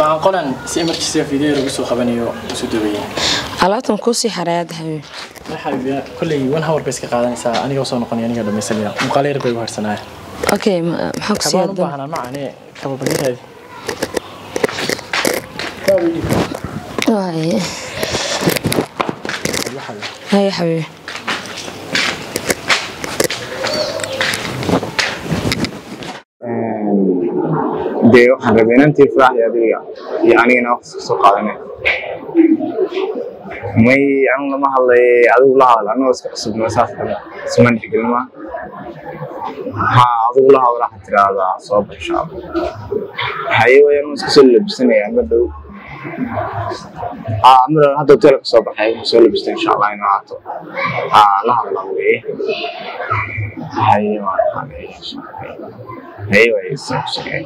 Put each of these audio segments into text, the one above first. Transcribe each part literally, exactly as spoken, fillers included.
waxaan qoran si emergency video lagu soo qabanayo soo dhaweeyay alaabtan ku si xaraad hawe ma xabiya kulli one hour bas ka qaadanaysaa aniga soo noqonay aniga dhameysanayo muqaal yar bay u harsanaa okay maxaa ku sii hadda waxaan macne kaba badan واي هاي حبيبي دي waxaan rabay inaan tii farax yaadiga yani inaan wax soo qaadanay may aan lama hadlay adigu la hadal anoo iska cusub masaaf kale siman xigelma ha adigu la hadal waxa tiraada soo bashaab hayo ayaan iska soo labsanaya ma dhow ah amra hadda hotel ka soo baxay soo labsan insha Allah inuu aato ah la hadal awee hayo hayo ay soo sheegay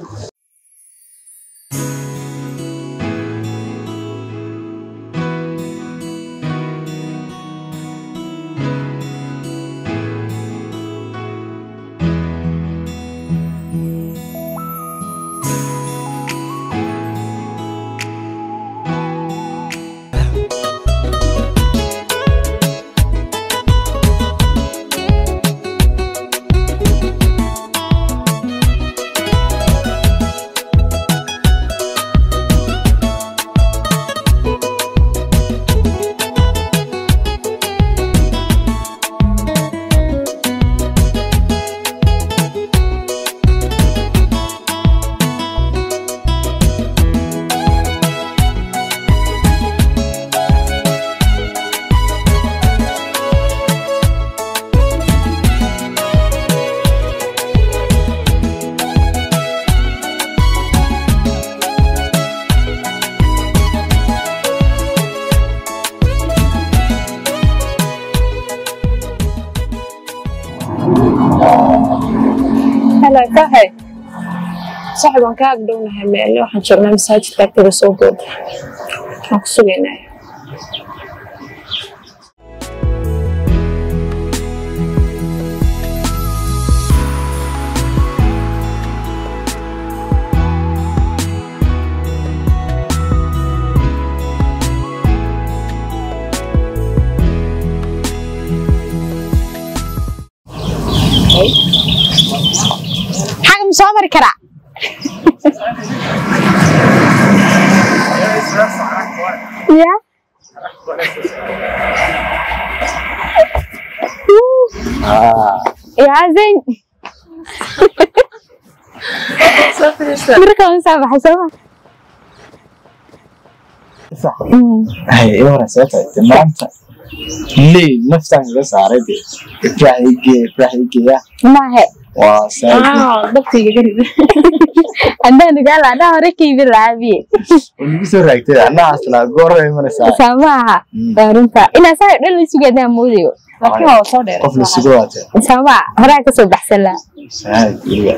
هلا كهي صاحب أنا كأقدر نحن اللي راح نشوفنا مساجد كتير صوبود مقصودين حاجة مش عمر كرع يا يا زين مركب مسابح سوا صح هاي ورا ساعتها تمام ليه نفتح بس عادي افرحي افرحي يا ما هي واسال اه ضبطي قريب عندنا قال انا هوريكي بالعافيه ونبي سرعتي انا اصلا غور من ساعه سامعها دارنتا الى ساعه دل سوغدا موديو لكن هو soo dheer qof la sugaatay sama horaa ka soo baxsan la saad iliga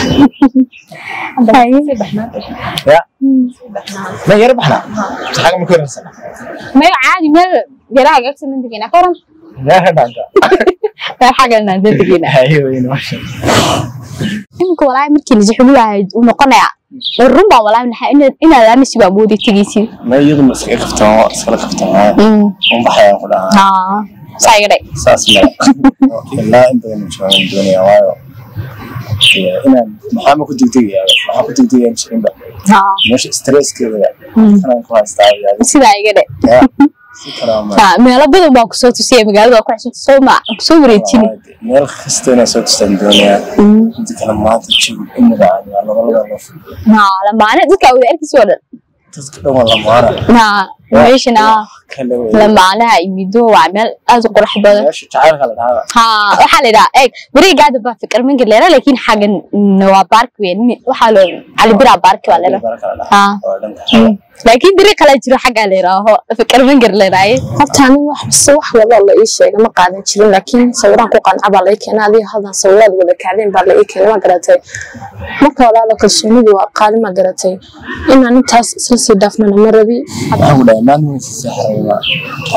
hay baxna ya ma yar baxna saxaga ma koransan ma caadi meel garaha gagsan intiina koran la hadanta la xagalna dadkiina hayo weyn washa inka walaay markii la jixu lahayd uu noqonaya runba walaay naxa in ina la nisiba moodi tigisi ma yadu maska qaftaa iskala qaftaa um baxaya ku dhaha ha saayay saasma illa inta in joogan dunia waayo ina maxaa ku digtigaya maxaa ku digtigaya jirinba ha meesha stress keeda ana ku haystaa sida ay gade ha meelo badan baa ku soo tusiyay magaalada ku xisho Soomaa ku soo wareejin meel khastana soo tustan dunia inta kala maanta jib inaba aan labada qof ha la maana dadka wada arkis wada dadka dhan wala maana ha meeshana la maanaha imido waa meel aad u qurux badan meesha jacayl kala dhaada ha waxa la yiraahdaa eeg wareegada baa fikir min galera laakiin xagan waa park weyn waxa loo ali bira park waa leeyahay ha laakiin diri kala jiro xaga la yiraahdo fikir min galeraay hortaan wax bas wax wada la ii sheegay ma qaadan jirin laakiin sawiraan ku qancaba la keenay adii hadan sawirad wada kaadeen baa la ii keenay ma garatay marka walaalo kalsoonidu waa qaali ma garatay inaan intaas isla sii dhaafnana ma rabi waxaan u dhahay maanta si saxayna oo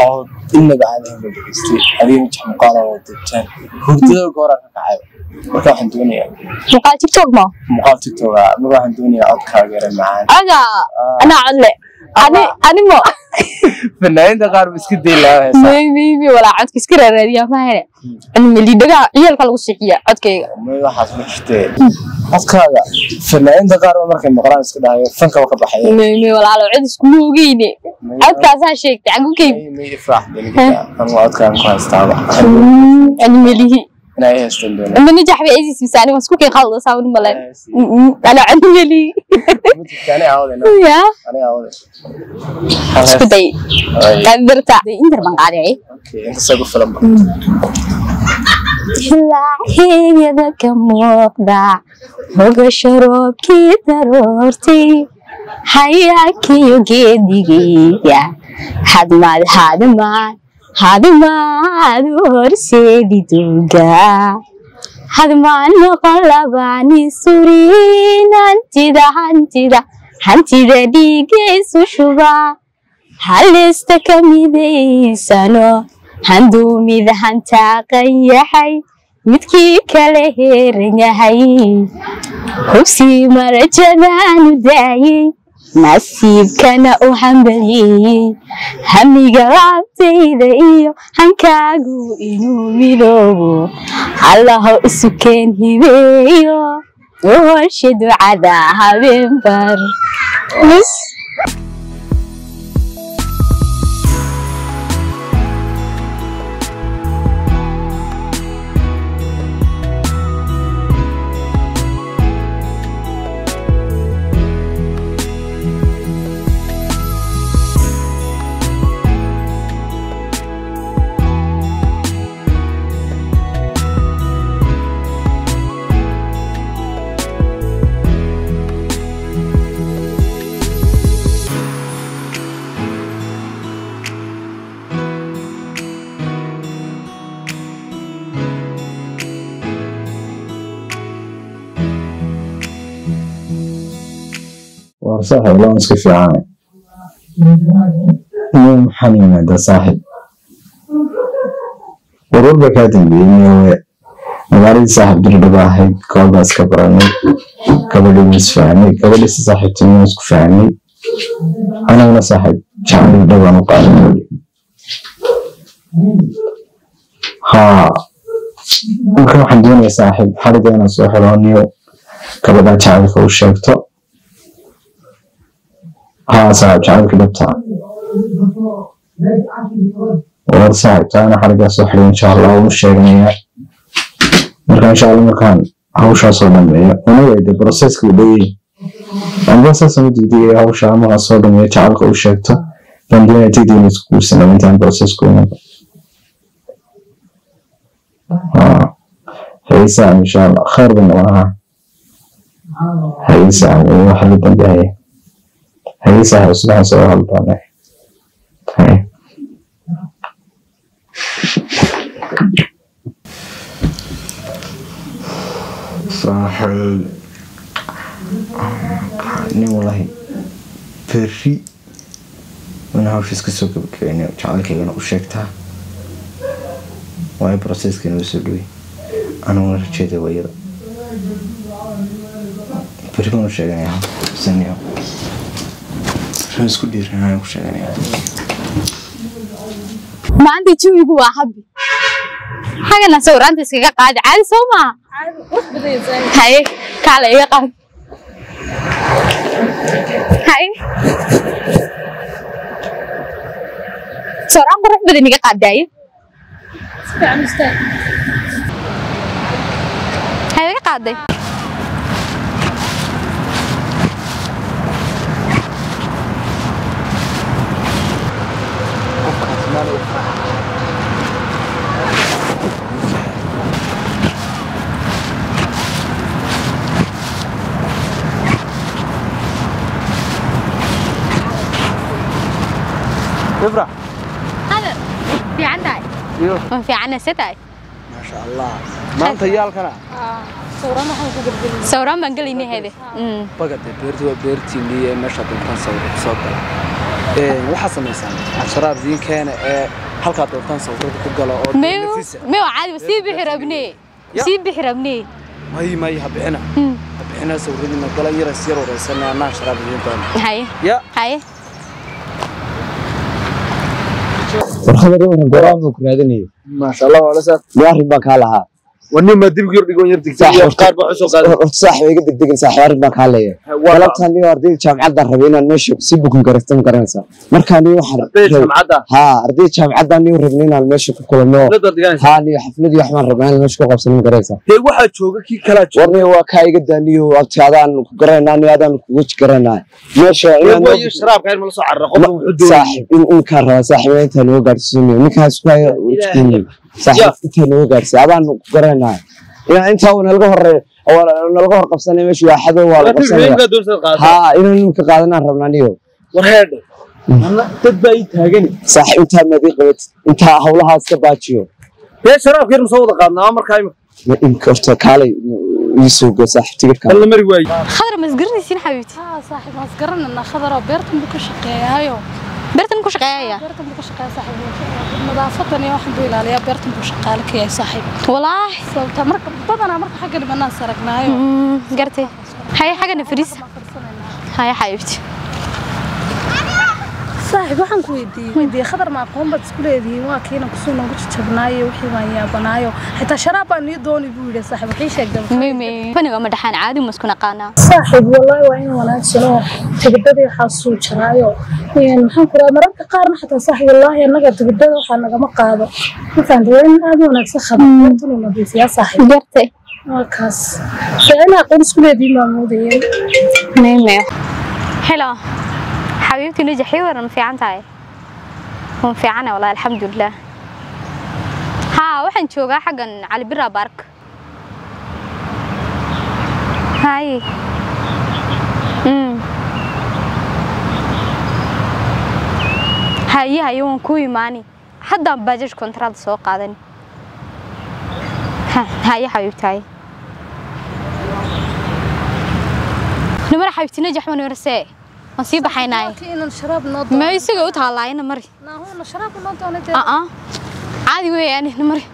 إنك بعدين بدرستي هذه مش مقالة وتبتين هردو كورا كعاب مركا waxaan doonayaa muqaal tiktok ma muqaal tiktok ah ma waxaan doonayaa codkaaga yar macaan aga ana codle ani ani mo fanaanada qaar iska deelaa may may wala codka iska raadiya ma hele ani mali dhaga ciyalka lagu sixiya codkayga ma waxaas ma jirtee codkaaga fanaanada qaar markay maqlaan iska dhahayo fanka ka baxay may may wala cod isku moogeyne codkaas ha sheegtay agu kay may ifraax daliga aan codkaan ku haystaa ani mali أنا إيه استندون. أنا نجح في أي شيء ثاني بس كوكي خلص صار ملان. أنا عندي لي. أنا عاوز أنا. يا. أنا عاوز. سكتي. كان درتا. إنت من قاري. أوكي أنت سأقول فيلم. لا هي ذاك موقع. هو شرب كده رورتي. حياك يجدي يا. حد ما حد ما. هذا ما هذا رسيدي توجع هذا ما نقلب عني سورين أنت ذا أنت ذا أنت ذا ديجس وشبع هل استكمل ذي سنة هندومي ذا أنت قيا حي متكي كله رنيا حي خبسي مرجان داي نصيب كان أحملي همي قرابتي ذي هنكاغو إنو ميلوغو الله إسكين هبيو وهرشد عداها بنبر بس صاحب لا نسكت في عامي يوم حنين هذا صاحب وربك كاتب بيني ومغاري صاحب درد واحد قال بس كبرني قبل يسفعني قبل يصاحب تني في عني أنا ولا صاحب شعبي دوا مقارنة ها ممكن واحد دوني صاحب حرد أنا صحراني قبل شعبي فوش شفته ها صاحب شعبك دبتها ورد صاحب تانا حرقة صحري إن شاء الله ومش شاقنية مركان إن شاء الله مركان هوشا صدمية ونويد بروسيسك ودي البروسيس مدودية هوشا مغا صدمية شعبك وشاقته بندينا تيدي نسكو سنة وانتان بروسيسك ونبا ها هيسا إن شاء الله خير بنواها هيسا وواحد بنديها هي سهل سبحان سوى هالبانة هاي صاحب ني والله فري وانا هاوش اسكو سوق بكيني وشعالك انا وشيكتها واي بروسيس كانوا يسوي انا وانا رجيته ويدا فري كانوا شيغانيا سنيا اسكو دير انا وشيغانيا ما عندي جويغو waa habi xagana sawiranta iskaga qaadi caadi sooma hay kale iga qaad hay sawiranta qurux badan iga qaadayo fiican istaa hay iga qaaday افرح هذا في عندك ايوه في عنا ستة ما شاء الله ما انت يالكنا اه صورنا حنقول قبل صورنا بنقليني هذه امم بقت بيرتي وبيرتي اللي مشى بالكون صور صوت ايه waxa sameeysan ashraab diin keena ee halka doortaan sawirada ku galo oo nafisa ma caadi si bixirabni si bixirabni may may habixina habixina sawirada gala yar sir waraysanaa na sharaabiyeen doon hay ya hay warqada uu go'aan ku raadinayo ma sha Allah wala saad yaari baa ka lahaa وني ما ديب يردي قوي يردي كتير قارب عشوا قارب صح ويقدر دقيقة صح يعرف ما كله ولا تاني أرضي جامعة دربينا نمشي سيبكم كرستم كرنسا مركاني واحد ها أرضي جامعة داني وربنا نمشي كل نوع هاني حفلة أحمد ربنا نمشي كقبسنا كرنسا هي واحد شو كي كلا ورني هو كاي قداني وابتعادان كرنا ني هذا وش كرنا ماشي هو يشرب غير ملصق على الرقم صح إن كره صح وين تلو قرصني نكاس كاي وشكني صح تلو قرص هذا كرنا يعني أنت هو نلقى هر أو نلقى هر قبسنا ماشي واحد هو قبسنا ها إنه نمك قادنا ربنا نيو ورهاد أنا تبى يتهاجني صح أنت ما ذي قلت أنت حولها سباتشيو ليش شراب غير مصوت قادنا أمر كايم إن كرت كالي يسوق صح تيجي كالي والله مريوي خضر مسقرني سين حبيبتي اه صاحب مسقرنا إن خضر بيرتم بكشقيا هايو بيرتم كشقيا بيرتم بكشقيا صاحب نظافتني واحد بيلا ليا بيرتم بكشقالك يا صاحب والله صوتها مرك بدنا مرك حق اللي بنا سرقنا هايو قرتي هاي حاجة نفريس هاي حبيبتي صاحب waxaan ku weydiiyay weydiiyay khadar ma aqoon bad isku leedahay waa kiina ku soo noogu jabnaayo wixii baan yaabanaayo xitaa sharaab baan ii dooni buu yiri saaxiib wixii sheegay mimi baniga ma dhaxan caadi ma isku naqaana saaxiib wallahi waa in wanaagsano tigidadii waxa soo jiraayo een maxaan ku raadnaa mararka qaarna xitaa saaxiib wallahi anaga tigidada waxa naga ma qaado waxaan doonay aad wanaagsan khadar inuu nadiifiyaa saaxiib gartay wakaas sheena aqoon isku leedahay ma moodayeen mimi hello حبيبتي نجحي ولا في عنتاي هم في عنا والله الحمد لله ها وحن جوجا حقا على برا بارك هاي امم هاي هاي يوم كوي ماني حدا باجج كونترات سو قادني ها هاي حبيبتي نمر حبيبتي نجح من ورسي نصيب حيناي كأن الشراب نض ما يسقوا طالع هنا مري لا هو الشراب نض أنا اه اه عادي وين يعني هنا مري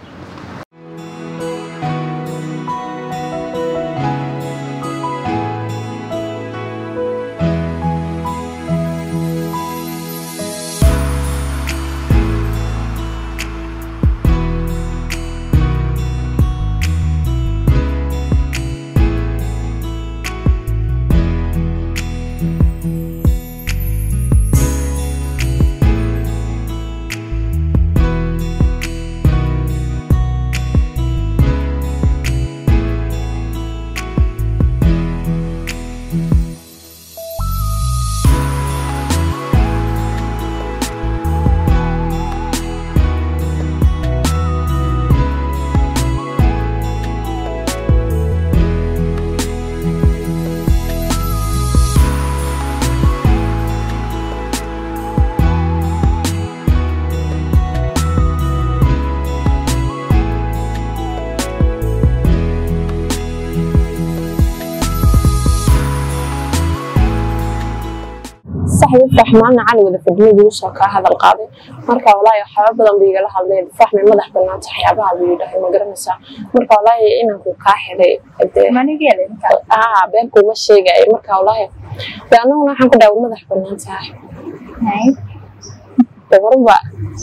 فحمان على وذا في الدنيا وصل كهذا القاضي مركا والله حباب بدن بيقال هذا فحم مدح بنان حيابها بيده ما قرنسا مركا والله إنكو كاحلي ما نجيلي آه بينكو ما شيء جاي مركا والله لأنه نحن كده مدح بنان صاحب هاي تجربة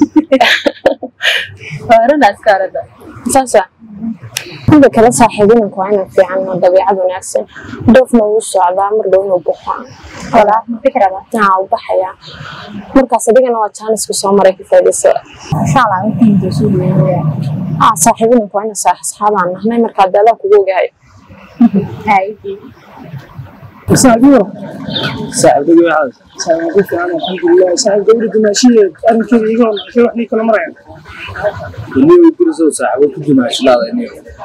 فارنا أسكارده ساسا هذا كلا صاحبين كوعنا في عنا طبيعة وناسين دوفنا وصل على أمر دون وبخان ولا فكرة نعم وبحيا مركز صديقنا واتشانس كسامرة كفايدس إن شاء الله ممكن تسوي آه صاحبين كوعنا صاح أصحابنا هنا مركز دلوا كوجو جاي هاي ساعدوا ساعدوا هذا ساعدوا أنا الحمد لله ساعدوا ولد ماشية أنا كذا يقول شو إحنا كل مرة اللي يقول سو ساعدوا كل ماشي لا يعني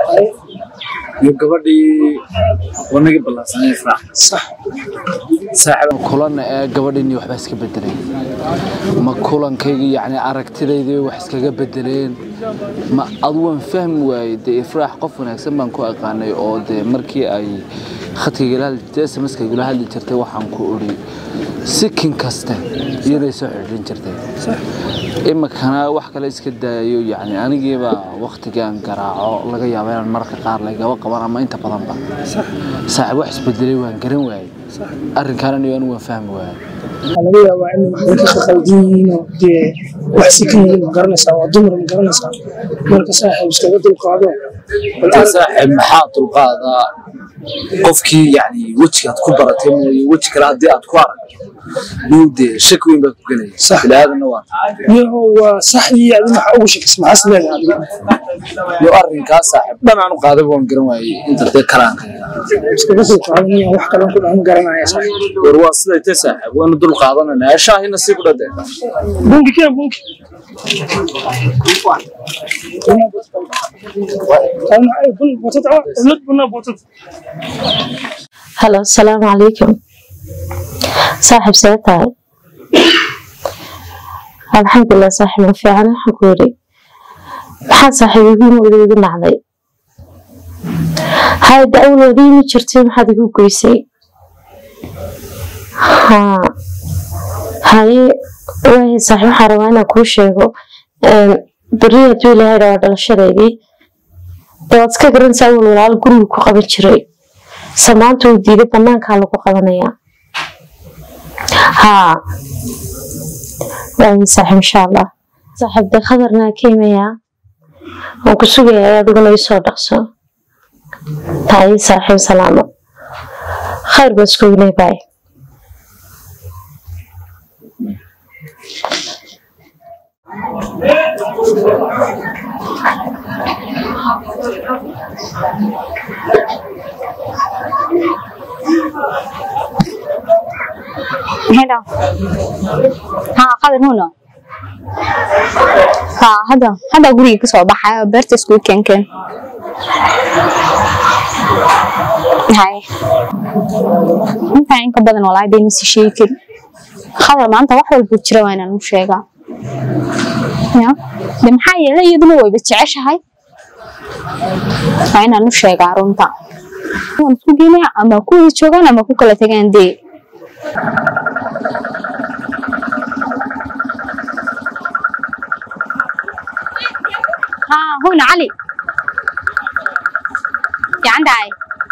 يقبضي ونجي بالله سنة فرح صح ساعد كلنا قبضي وحبس كبدلين ما كلن كي يعني أركتلي وحس كبدلين ما أضون فهم وايد إفراح قفنا يسمى كوا قاني أو ده مركي أي khadkayga la hadlay S M S kayga la hadli jirtay waxaan ku ori sikin kasta iyada soo xidhin jirtay sax imikana wax kale iska daayo yani anigiiba waqtigan garaaco laga yaabo inaan marka qaar laga qaban ama inta badan ba sax saaxiib wax isbedelay waan garan waayay sax arrinkan anigu waan fahmi waayay laga yaabo in wax ka qaldiin oo dee wax sikin garanaysaa waa dumar ma garanaysaa marka saaxiib iska dul qaado bal saaxiib maxaa dul qaadaa qofkii yani wajigaad ku baratay mooyee waji kale haddii aad ku aragto nuude shaki weyn baad ku gelaysa sax ilaahadana waa iyo waa sax iyo adina waxa ugu shakis maxas leedahay iyo arrinkaas saaxiib dhanaan u qaaday waan garan waayay inta dee kalaanka iska dul qaadanayo wax kale ku dhan garanaya saaxiib war waa sida ay saaxiib waan dul qaadanaa shaahina si ku dhadee bunki kee bunki أنا أيضا بطاطا ولد بنا بطاطا هلا السلام عليكم صاحب سيطار الحمد لله صاحب في عنا حكوري حال صاحب يقول ولي يقول علي هاي أول وديني شرتين حد يقول كويسي ها هاي وهي صاحب حروانا كل شيء برية دولا هاي رواد الشريدي waad iska garanaysaa in walaal guriga ku qaban jiray samaanta uu diiday banaanka lagu qabanaya ha waa saaxiib insha Allah saaxiib de khadarna keemaya oo ku sugaya adiguna i soo dhaqso taay saaxiib salaamo khayr bas ku leeyahay هنا ها هذا هنا ها هذا هذا قولي كسر بحا برتس كل كان كان هاي انت عينك بدن والله بين شيء كده خبر ما انت واحد البوتشرة وين المشيقة يا لم حي لا يدنوا بتعيش هاي وين المشيقة رونتا ونسوقيني أما كوي شغل أما كوي كلا تجان دي ها هنا علي يا عند عاي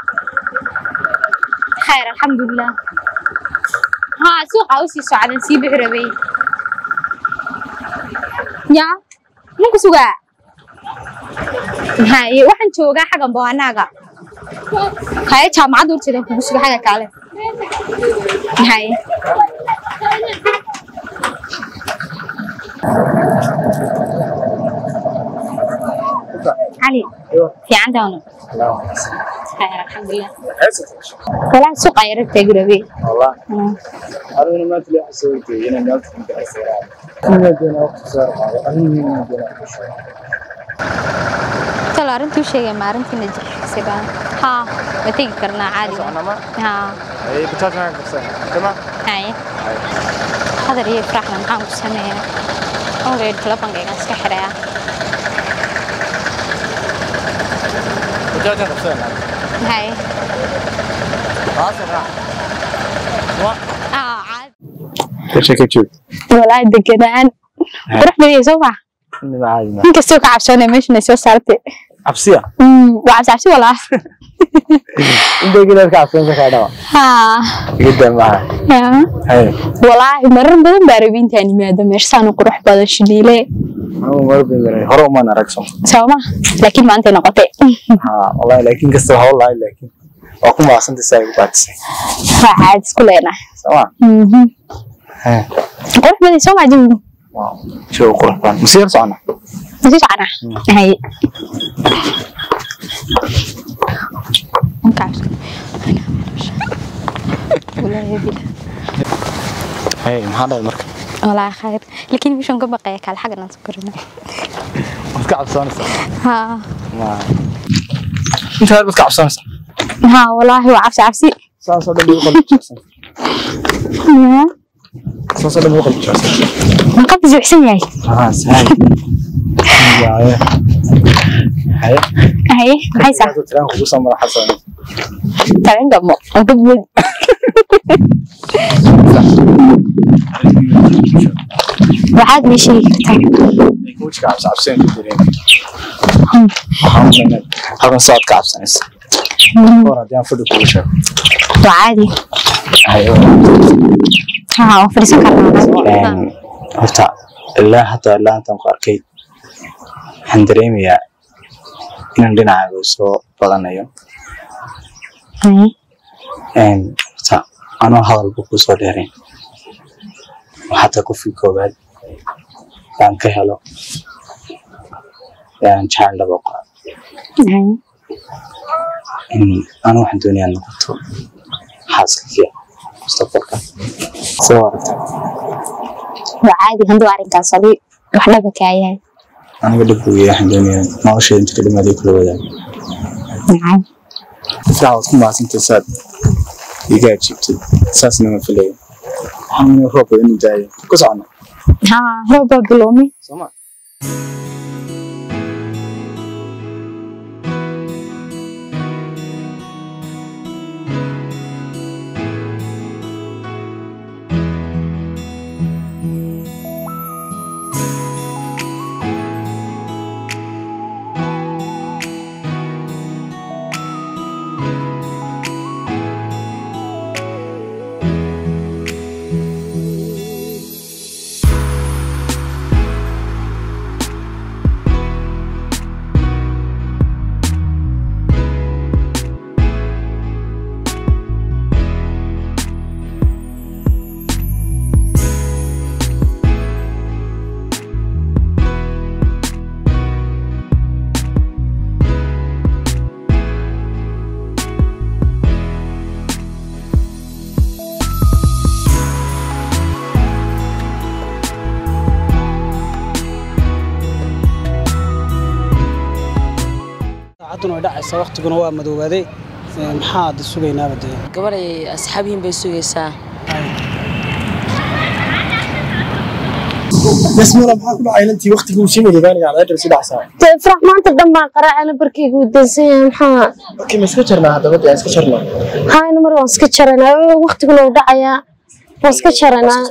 خير الحمد لله ها سوق عوسي سعد نسيب عربي يا ممكن سوقا هاي waxaan joogaa xagan boonaaga hay jaamacad u jeedan ku suga xaga kale hay علي في عندنا خير الحمد لله ولا سوق غيرك تجربي والله أنا ما تلاقي حسويتي أنا قلت لك أسرع أنا دينا وقت صار أنا دينا تلا أنتوا شيء ما أنتوا نجح سبان ها بتيجي كرنا عادي ها أي بتاعنا بسنا تمام هاي هذا ريه فرحنا معاهم سنة أو غير تلفون جاي سكحرة بتاعنا بسنا هاي أسرع آه عاد كيف كيف ولا يدك كذا روح بدي سوبا إني عادي ما إنك سوق عشان مش نسوا صارت عبسية أمم وعبس عبسي والله أنت كده كعبسين كده ها جدا معه يا هاي والله مرة بدن باربين تاني ما دام إيش سانو قروح بدل شديلة أنا مرة بيجري هرو ما نركسهم سوما لكن ما أنت نقطة ها والله لكن قصة والله لكن أكون ما أصلا تساوي باتس عاد كلنا سواء أمم ها قروح بدل سوما جم واو شو قربان مسير صعنا مسير صعنا هاي مكعب ولا يبي هاي محل المركب والله خير لكن مش نقول بقى على حاجة نذكرنا مسكعب صانص ها ما أنت هل مسكعب صانص ها والله وعفسي عفسي صانص هذا بيقول يا صانص هذا بيقول ما قد زوج سنة ها سهل هاي هاي هاي صح ترى خصوصا مرة حسن Tareen gamo aan ka buud waxaad ma sheegi kartaa وجهك عبس عبسين كثيرين حمدنا هذا صوت كعبسنس ورا ديان فدو كوشة وعادي أيوة ها فريسة كلام هتا الله حتى الله أنت مقاركيد حندريم يا إن عندنا عروسو بدنا يوم إن هتا أنا هذا البوكس وديرين وحتى كوفي كوباد كان كهلو يعني شعر لبقى إن أنا واحد دنيا نقطة حاسك فيها مستقبلك صورت وعادي هندو عارك صديق وحنا بكاية أنا قد بقول يا حندوني ما وش أنت كلمة ذي كل وذا نعم ساعة ما أنت ساد يقعد جبت أساسنا ما في الليل حمل الربع إنه جاي قصعنا ها هو بلومي سمع عطنا ودعس وقتكنا هو مدوبادي محاد سوينا بدي قبل أصحابهم بيسوي ساعة بس مرة بحاول عائلتي وقتك وشيء اللي باني على أجل سبع ساعات. تفرح ما أنت دم قرأ على بركي ودنسين محا. أوكي مسكتشرنا هذا بدي مسكتشرنا. هاي نمر مسكتشرنا وقتك لو دعيا مسكتشرنا.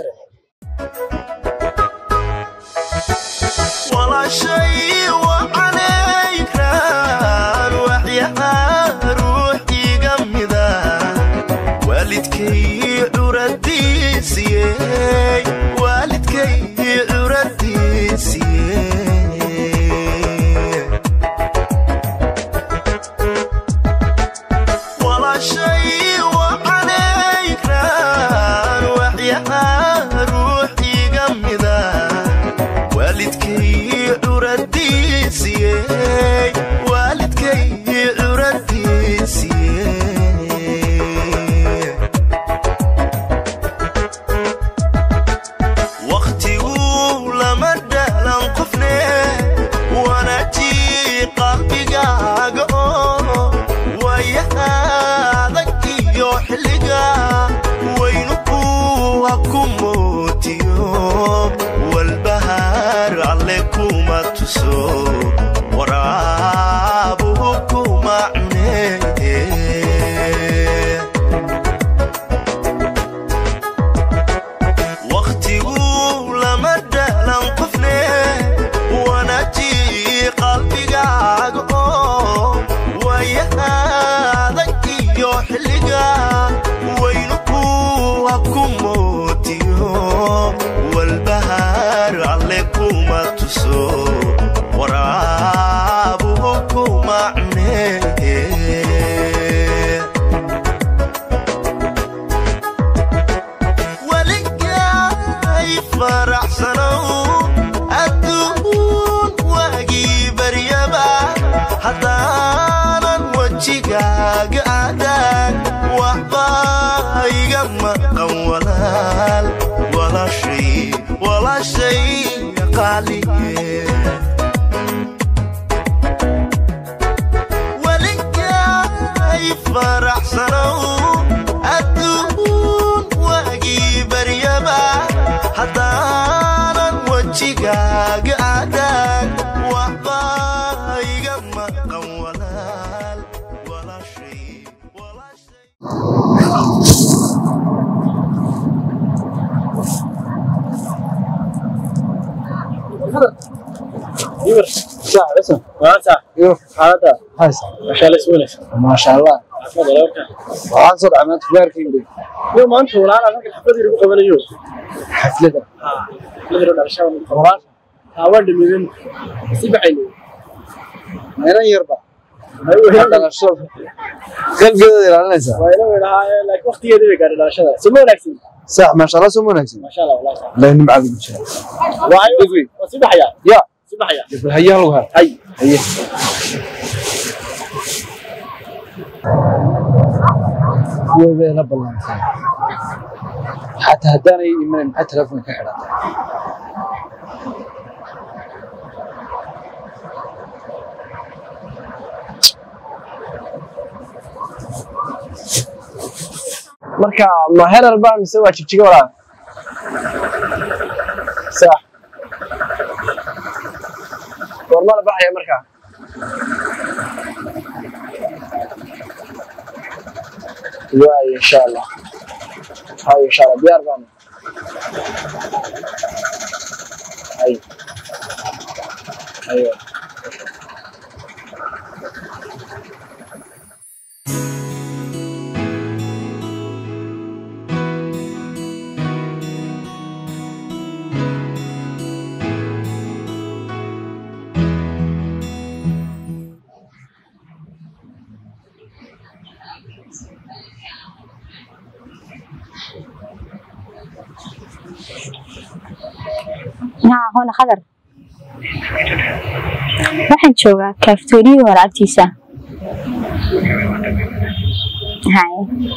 ولا شيء وعليك وحياة روحي جمدا والدكي عردي سيء والدكي عردي سيء ولا شيء وعليك وحياة روحي جمدا والدكي عردي سيء والدكي عردي سيء وقتي ولما دهلن قفني وانا جي قلبي قاقو ويهادك يحلقا وينقوها كموتيو والبهار عليكم تسو ورابوكم عني وقتي ولما دهلن قفني وانا جي قلبي قاقو ويهادك يحلقا وينقوها كموتيو والبهار عليكم تسو ورابوكم عني ولقاي فرح سنو الدون واقي بريبا حضانا وجهك قعدك وحباي قمق ولا ولا شيء ولا شيء قالي ولقاي فرح سنو الدون واقي بريبا حضانا وجهك قعدك وحباي قمق ولا ولا شيء يور ساعة بس ما ساعة يور هذا هاي ساعة ما شاء الله سوينش ما شاء الله waxaan soo dhacnaa tijaarkii iyo maanta walaal anaga xafladii lagu qabanayo xaflada ah xaflada dhalashada walaal awad midin si baxayno meeran yarba ayuu dhalashada qalbigeeda ilaalinaysa waa inuu ilaahay laakiin waqtigeeda way gaar dhalashada si wanaagsan sax ma sha Allah si wanaagsan ma sha Allah walaal la nimca ugu jira waayo waa si baxaya ya si baxaya hayya lagu hay hayya وبين بلان حتى هداني من حتى تلفون كحرة مركا ما هذا البعض مسوي شيء شيء ولا صح والله بحيا مركا واي ان شاء الله هاي ان شاء الله بيار بان هاي ايوه ها هون خضر waxaan joogaa kafeteriya walaabtiisa hay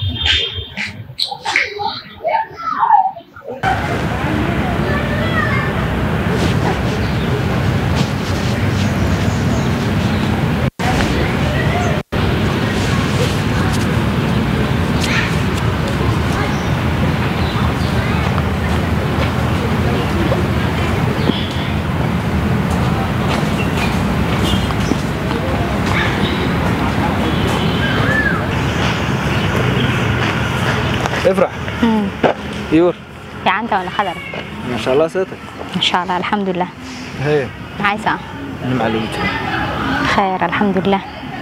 افرح يور يا انت ولا خضر ما شاء الله ساتك ما شاء الله الحمد لله هي عايزة انا معلومتك خير الحمد لله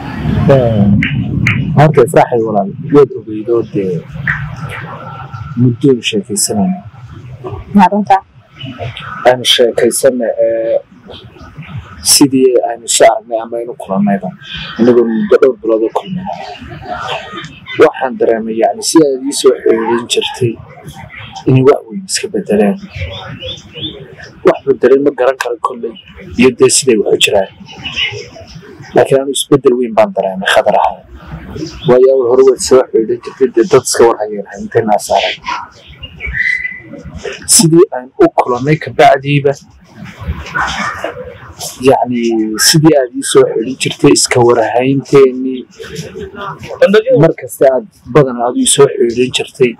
هارك افرحي ولا يود وبيدود مدو شيكيسنا ما رنتا انا شيكيسنا sidii aynu shaarnay ama aynu kulanayba inagoo muddo dhowr bilood oo kulmay waxaan dareemay yani si aad ii soo xiriirin jirtay inay wax weyn iska bedeleen wax bedeleen ma garan karo kolley iyo dee siday wax u jiraan laakiin anu isbedel weyn baan dareemay khadar ahaa waayo awal hore waad soo xiriirin jirtay dee dad iska warhayeenhay intay naa saaray sidii aan u kulannay kabacdiiba يعني سيدي أدي سو حلي جرتي إسكورهين تاني مركز تاعد بدن أدي سو حلي جرتي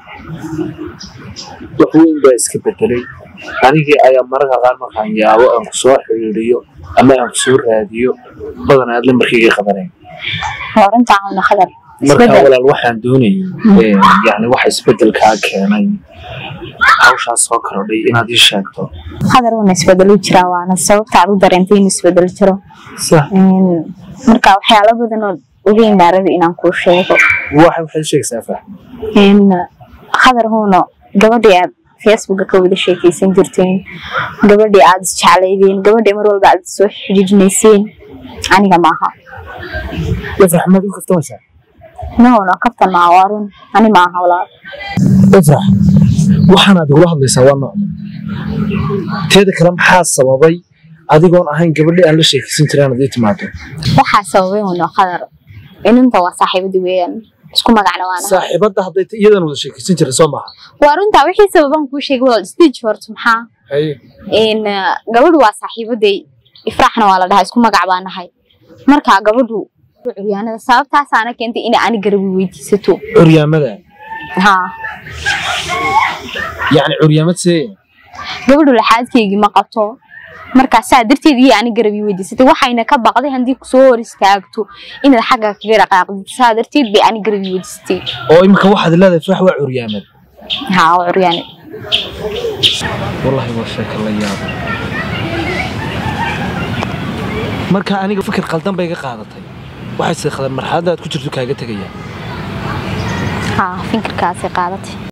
وحوين بس كبتلي أنا كي أيام مرة غير مكان يا أو أم سو حليو أما أم سو راديو بدن أدلي مركي خبرين هورن تعاون خبر مركز ولا الواحد دوني يعني واحد يسبدل كاك يعني hawshaas soo kordhay inaad ii sheegto hadar uu isbedelo jira waana sababta aad u dareentay in isbedel jiro sax marka waxyaalo badan oo ugu inaaray inaan ku sheego waxa waxay sheegaysaa fah in hadar hoono gabadhii aad Facebook ka wada sheekaysan jirteen gabadhii aad isjeclaydeen gabadhii mar walba aad soo xidhiidhnayseen aniga maaha ifrax ma ku kaftanaysaa no no kaftan ma waarun ani maaha walaal ifrax waxaan aad ugu hadlaysaa waa nooc teeda kale maxaa sababay adigoon ahayn gabadhii aan la sheekaysan jiraan hadii timaado waxaa sababay uu khadar inanta waa saaxiibadii weeyaan isku magacna waana saaxiibada hadday iyadan wada sheekaysan jiray soo maaha waa runta wixii sababan ku sheegay wal stage horta maxaa hay in gabadhu waa saaxiibadii ifraxna waa la dhahay isku magac baan nahay marka gabadhu curyaanada sababtaas aana keentay in aan garab weydiisato curyaamada ها يعني عريامات سي gabadhu laxaadkeegi ma qabto marka saa darteedii aan garabi weydiisatay waxayna ka baqday handii ku soo hor istaagto inaad xagga kaga raqaaqdo saa darteed bay aan garabi weydiistay oo imka waxaad leedahay farax waa curyaamad ها curyaamad wallahi waa sheeko la yaab marka aniga fikir qaldan bay iga qaadatay waxay si khaldan marxaladaad ku jirto kaaga tagayaa ها فكركاسي قادتي